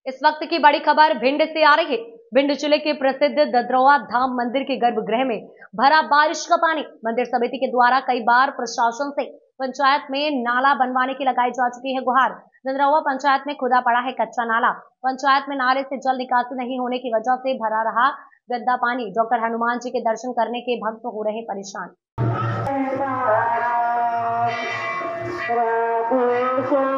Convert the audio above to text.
इस वक्त की बड़ी खबर भिंड से आ रही है। भिंड जिले के प्रसिद्ध ददरौआ धाम मंदिर के गर्भगृह में भरा बारिश का पानी। मंदिर समिति के द्वारा कई बार प्रशासन से पंचायत में नाला बनवाने की लगाई जा चुकी है गुहार। ददरौआ पंचायत में खुदा पड़ा है कच्चा नाला। पंचायत में नाले से जल निकासी नहीं होने की वजह से भरा रहा गंदा पानी। डॉक्टर हनुमान जी के दर्शन करने के भक्त हो रहे परेशान।